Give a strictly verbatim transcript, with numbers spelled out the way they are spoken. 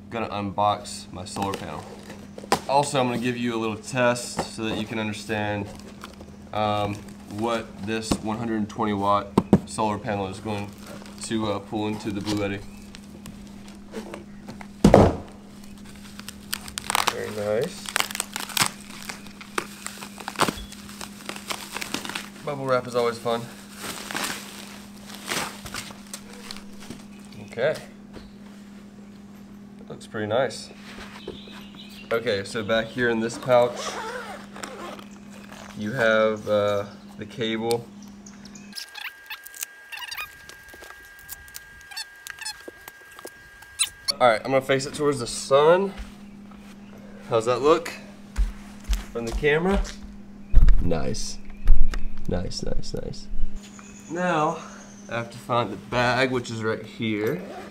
gonna unbox my solar panel. Also, I'm gonna give you a little test so that you can understand um, what this one hundred twenty watt solar panel is going to uh, pull into the BLUETTI. Very nice. Bubble wrap is always fun. Okay. That looks pretty nice. Okay, so back here in this pouch, you have uh, the cable. Alright, I'm gonna face it towards the sun. How's that look from the camera? Nice. Nice, nice, nice. Now, I have to find the bag, which is right here.